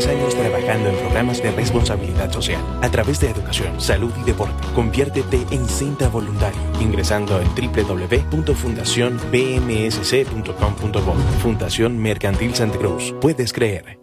10 años trabajando en programas de responsabilidad social. A través de educación, salud y deporte, conviértete en Cinta Voluntario ingresando en www.fundacionbmsc.com.bo. Fundación Mercantil Santa Cruz. Puedes creer.